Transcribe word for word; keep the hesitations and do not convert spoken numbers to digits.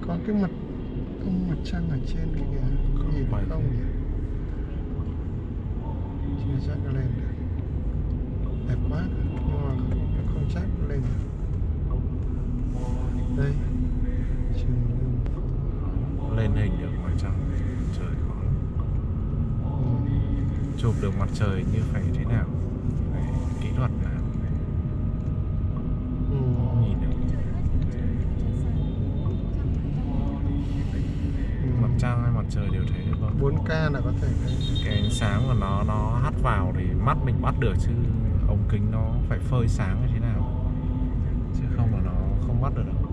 Có cái mặt ông mặt trăng ở trên kia kìa, có nhìn thấy không nhỉ? Chưa chắc nó lên được. Đẹp quá, nhưng mà không, không chắc nó lên được. Đây, trường Lương. Lên hình được mặt trăng trời khó lắm. Ừ. Chụp được mặt trời như phải thế nào, phải kỹ thuật nào Ừ. nhìn được. Mặt trăng hay mặt trời đều thế thôi. bốn K là có thể lên. Cái ánh sáng của nó nó hắt vào thì mắt mình bắt được, chứ ống kính nó phải phơi sáng hay thế nào, chứ không là nó không bắt được đâu.